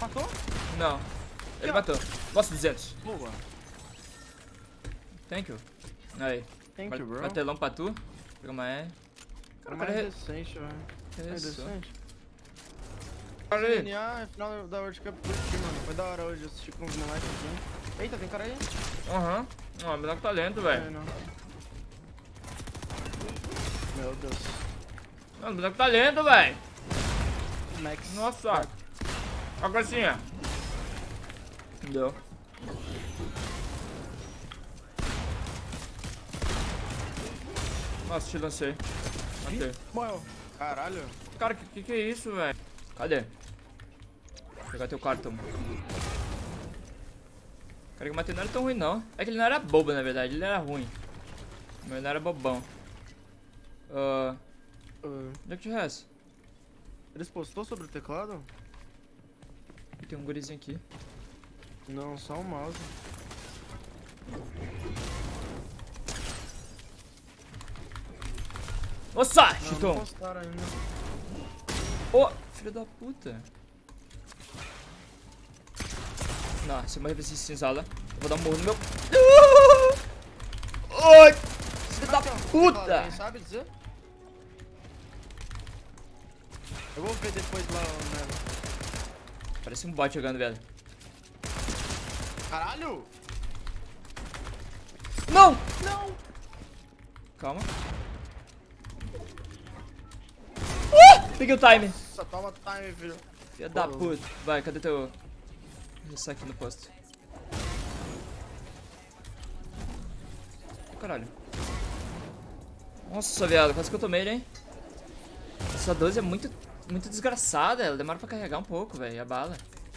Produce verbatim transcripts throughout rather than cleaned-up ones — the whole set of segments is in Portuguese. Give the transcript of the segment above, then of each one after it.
matou? Não. Ele matou. Nossa, duzentos. Boa. Thank you. Aí. Thank you, bro. Martelão pra tu. Pega uma E. Cara, mais re- decente, velho. que Mais isso? decente. Cara aí. N A é final da World Cup curti, mano. Foi da hora hoje assistir com os moleques aqui. Eita, tem cara aí? Aham. Ó, menor com talento, velho. É, não. Meu Deus. Mano, menor com talento, velho. Max. Nossa. Olha a caixinha. Deu. Nossa, te lancei. Matei. Morreu. Caralho. Cara, que, que que é isso, velho? Cadê? Vou pegar teu cartão. Cara, que eu matei não era tão ruim, não. É que ele não era bobo, na verdade. Ele era ruim. Mas ele não era bobão. Ah... Uh, Onde é que te resta? eles postou sobre o teclado? Tem um gurizinho aqui. Não, só o mouse. Nossa! Não, não Chutou! postaram ainda. Ô! Filho da puta! Não, se eu morrer pra esse cinzala, eu vou dar um morro no meu... Ai! Filho da puta! Alguém sabe dizer? Eu vou ver depois lá, né? Parece um bot jogando, velho. Caralho! Não! Não! Calma. Uh! Peguei o time. Nossa, toma time, filho. Filha da Pô. puta. Vai, cadê teu... Isso aqui no posto. Caralho. Nossa, viado. Quase que eu tomei, hein? Essa doze é muito, muito desgraçada. Ela demora pra carregar um pouco, velho. A bala.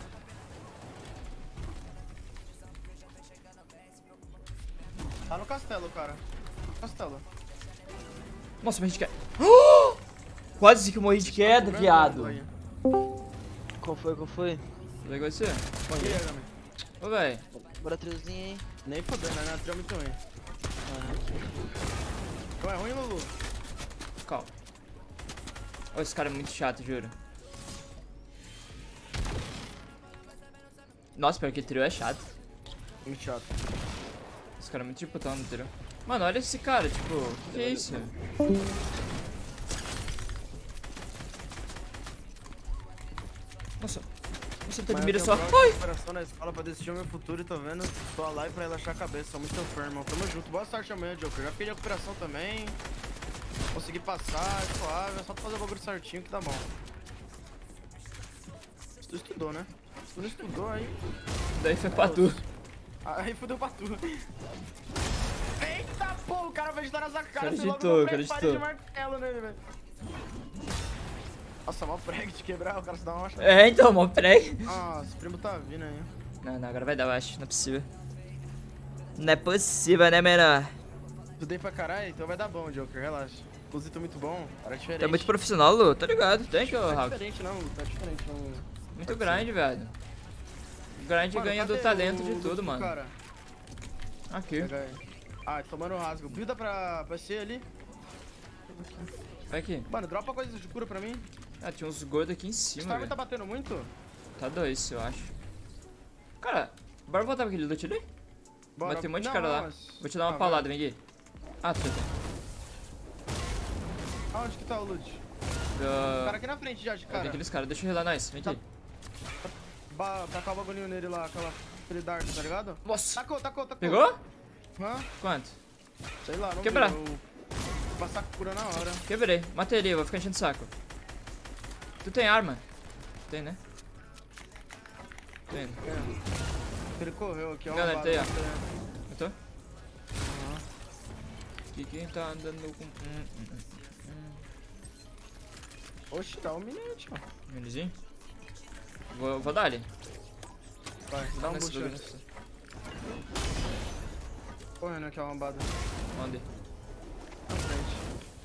Tá no castelo, cara. Castelo. Nossa, morri de queda. Oh! Quase que eu morri de queda, viado. Qual foi, qual foi? Legal isso aí. E aí, Gami? Ô, velho. Bora triozinho, hein? Nem fodendo, né? Trio é muito ruim. Não é ruim, Lulu? Calma. Ô, esse cara é muito chato, juro. Nossa, pior que trio é chato. Muito chato. Esse cara é muito disputado no trio. Mano, olha esse cara, tipo, o que, que é isso? Nossa, você tá de mira só. Ai! Operação na escola pra decidir o meu futuro e tô vendo sua live pra relaxar a cabeça. Sou muito seu fã, irmão. Tamo junto. Boa sorte amanhã, Joker. Já fiquei de recuperação também. Consegui passar, é suave. É só tu fazer o bagulho certinho que tá bom. Tu estudou, né? Se tu não estudou, aí... Daí foi pra tu. Aí fudeu pra tu. Eita, pô, o cara vai ajudar nessa cara. Acreditou, acreditou. de martelo nele, velho. Nossa, mó prego de quebrar, o cara se dá uma machada. É, então, mó prego. Nossa, o primo tá vindo aí. Não, não, agora vai dar, eu acho. Não é possível. Não é possível, né, menor? Estudei pra caralho, então vai dar bom, Joker, relaxa. Inclusive, tô muito bom, cara, é diferente. Tu é muito profissional, Lu. Tô ligado. Tem que, Tá Hulk. diferente, não, tá diferente, não. Muito grind, velho. Grind Mano, ganha do cadê talento o- de o tudo, do mano. Cara? Aqui. Pega aí. Ah, tomando rasgo. Builda pra, pra ser ali. Vai aqui. Mano, dropa coisas de cura pra mim. Ah, tinha uns gordos aqui em O cima, Storm velho. tá batendo muito? Tá dois, eu acho. Cara, bora voltar pra aquele loot ali? Bora. Vai ter um monte de Não, cara não, lá. mas- Vou te dar uma Ah, paulada, vem aqui. Ah, tu já tem. Aonde que tá o loot? Da... O cara aqui na frente já, de Tem cara. aqueles caras, deixa eu relar nós, vem aqui. Ba tacar o bagulhinho nele lá, aquela... aquele dart, tá ligado? Nossa! Tacou, tacou, tacou. Pegou? Hã? Quanto? Sei lá, não Quebrar. vi, eu- Vou passar cura na hora. Quebrei, matei ele, vou ficar enchendo o saco. Tu tem arma? Tem, né? Tem. Ele correu aqui, ó. Galera, uma tem, bala, ó. né? Eu tô? Aham. Que quem tá andando com... Hum, hum, hum. Oxi, dá um minuto, ó. Minizinho? Vou, vou dar ali. Vai, dá um Nesse boost bagulho. antes. Correndo aqui, ó, uma bada. Onde? Na frente.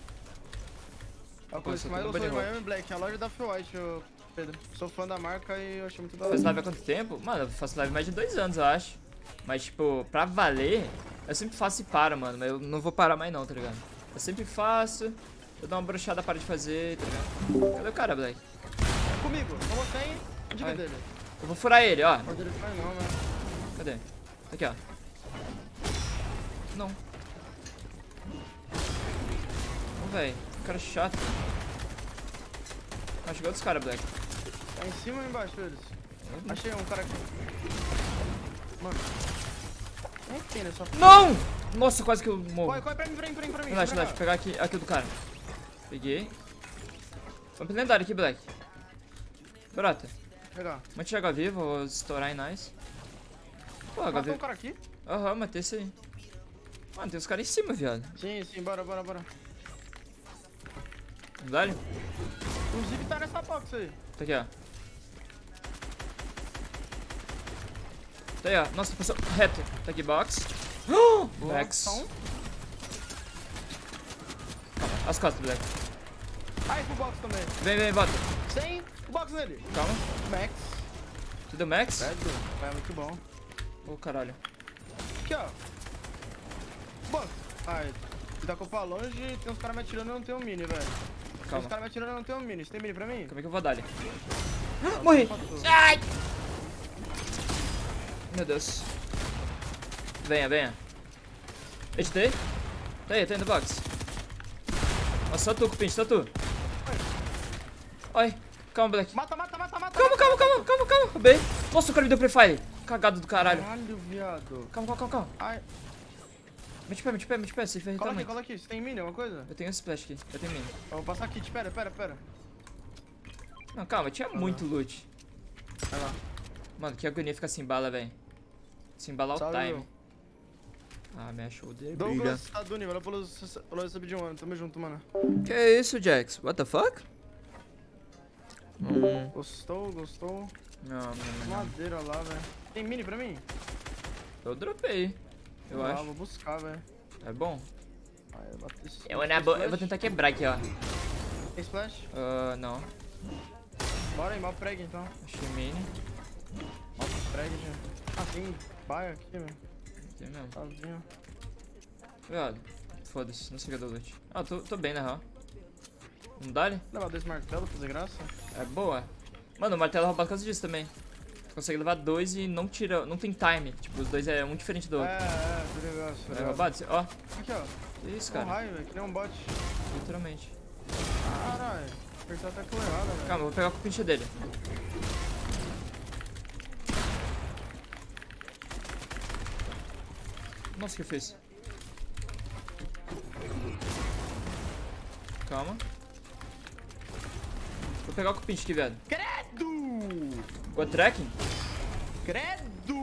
A Pô, coisa só que mais tem eu um sou em bunny Miami Black, a loja da Off-White, ô, Pedro. Sou fã da marca e eu achei muito da hora. Faz live há quanto tempo? Mano, eu faço live há mais de dois anos, eu acho. Mas, tipo, pra valer, eu sempre faço e paro, mano. Mas eu não vou parar mais não, tá ligado? Eu sempre faço, eu dou uma brochada, paro de fazer, tá ligado? Cadê o cara, Black? Comigo, com você, hein? Diga Ai. dele. Eu vou furar ele, ó. Pode ele faz não, né? Cadê? Tá aqui, ó. Não. Não, velho. Cara chato. Ah, chegou outros caras, Black. Tá em cima ou embaixo eles? Uhum. Achei um cara aqui. Mano. Quem é que tem nessa f... Não! Nossa, quase que eu morro. Corre, corre pra mim, pra mim, pra mim, pra mim. Relaxa, pra relaxa. cá. Pegar aqui, aqui do cara. Peguei. Vamos pro lendário aqui, Black. Brota. Pegar. Vamos chegar vivo, vou estourar em nice. Pô, Matou H V. um cara aqui? Aham, matei esse aí. Mano, tem os caras em cima, viado. Sim, sim, bora, bora, bora. Dá-lhe? Inclusive tá nessa box aí. Tá aqui, ó. Tá aí, ó. Nossa, passou reto. Tá aqui, box. Oh, Max. Só um. Calma, as costas, Black. Ai, pro box também. Vem, vem, bota. Sem o box nele. Calma. Max. Tudo Max? Certo. É muito bom. Ô, oh, caralho. Aqui, ó. Box. Ai, tá com o pau longe, tem uns caras me atirando e eu não tenho mini, velho. Tem Calma. uns caras me atirando e eu não tenho mini. Você tem mini pra mim? Como é que eu vou dar ali? Morri! Ai! Meu Deus. Venha, venha. Editei. Tá aí, tá aí no box. Nossa, só tu, Cupim, só tu. Oi, calma, Black. Mata, mata, mata, mata. Calma, calma, calma, calma, calma. Bem. Nossa, o cara me deu prefire. Cagado do caralho. Caralho, viado. Calma, calma, calma, calma. Ai, Mete pé, mete pé, mete pé. Você vai cola irritar aqui, muito. cola aqui. Você tem mini, alguma coisa? Eu tenho esse splash aqui. Eu tenho mini. Eu vou passar aqui, te pera, pera, pera. Não, calma, tinha muito loot. Vai lá. Mano, que agonia ficar sem bala, velho. Sem bala ao Salve, time. meu. Ah, me achou de briga. Douglas, tá Duni, valeu pelo, pelo sub de um ano. Tamo junto, mano. Que é isso, Jax? What the fuck? Hum. Gostou, gostou. Não, não, não, não. Madeira lá, velho. Tem mini pra mim? Eu dropei. Eu ah, acho. vou buscar, velho. É bom? Ah, eu bato esse- Eu, tem na bo... eu splash? vou tentar quebrar aqui, ó. Tem splash? Ah, não. Bora aí, mal preg então. Achei mini. Mal preg, gente. Ah, tem baia aqui, velho. Aqui mesmo. Sozinho. Viado. Foda-se, não sei o que é do loot. Ah, tô, tô bem, na real. Não dá, né? Levar dois martelos, fazer graça? É boa. Mano, o martelo é roubado por causa disso também. Tu consegue levar dois e não tira, não tem time. Tipo, os dois é um diferente do É, outro. é, tô ligado, tô É ligado. roubado? Ó, Aqui, ó. que isso, Um cara. raio, velho, que nem um bot. Literalmente. Caralho. Apertou até com errado, velho. Calma, eu vou pegar o pinche dele. Nossa, o que eu fiz? Calma. Vou pegar o pinche aqui, velho. Credo! Go tracking? Credo!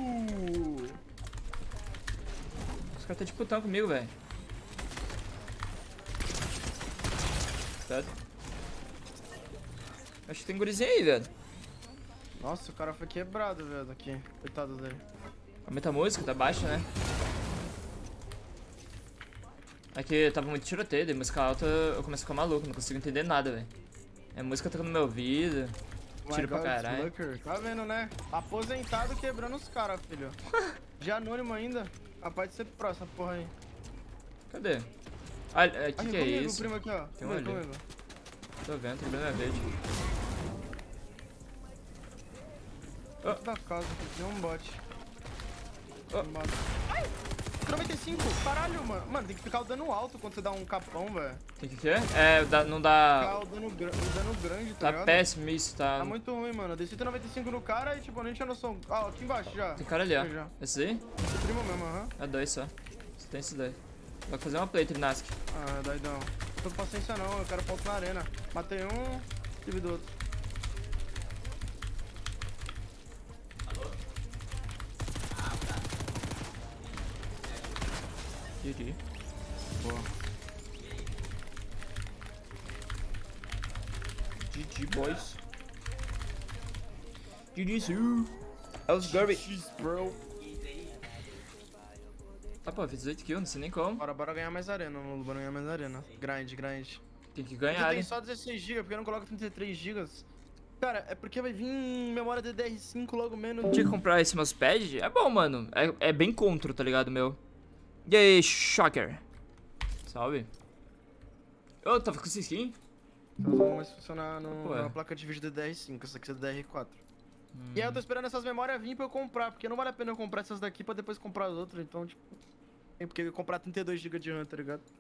Os caras tá disputando comigo, velho. Certo? Acho que tem gurizinho aí, velho. Nossa, o cara foi quebrado, velho, aqui. Coitado dele. Aumenta a música, tá baixa, né? Aqui tava muito tiroteio, daí música alta eu começo a ficar maluco, não consigo entender nada, velho. É música tocando no meu ouvido, tiro pra caralho. Tá vendo, né? Aposentado quebrando os caras, filho. De anônimo ainda. Capaz de ser pro essa porra aí. Cadê? Ah, é, que Aqui que é comigo, isso? primo aqui, ó. Tem um Comigo, ali. comigo. Tô vendo, tô vendo a verde. Dentro da casa aqui, tem um bot. Oh. Um bot. Ai! noventa e cinco! Caralho, mano. Mano, tem que ficar o dano alto quando você dá um capão, velho. O que que é? É, dá- não dá... Ficar o dano, gra- o dano grande, tá, Tá ligado? péssimo isso, tá... Tá muito ruim, mano. Eu dei cento e noventa e cinco no cara e, tipo, eu nem tinha noção. Ah, aqui embaixo já. Tem cara ali, ó. Aqui já. Esse aí? Esse primo mesmo, aham. É dois só. Só tem esse daí. Vai fazer uma play, Trinask. Ah, doidão. Tô com paciência não, eu quero ponto na arena. Matei um, tive do outro. G G. Boa. G G, boys. G G, Su. How's Gary? X, bro. Ah, pô, fiz dezoito kills, não sei nem como. Bora, bora ganhar mais arena, Lulu. Bora ganhar mais arena. Grind, grind. Tem que Aqui ganhar, tem hein? só dezesseis gigas, porque eu não coloco trinta e três gigas. Cara, é porque vai vir memória D D R cinco logo menos. Tinha que comprar esse mousepad? É bom, mano. É, é bem contra, tá ligado, meu? E aí, Shocker? Salve. Ô, tava com essa skin? Então vamos funcionar no, Pô, é. na placa de vídeo D D R cinco, essa aqui é D D R quatro. E aí eu tô esperando essas memórias vir pra eu comprar, porque não vale a pena eu comprar essas daqui pra depois comprar as outras, então, tipo... Tem porque comprar trinta e dois gigas de RAM, tá ligado?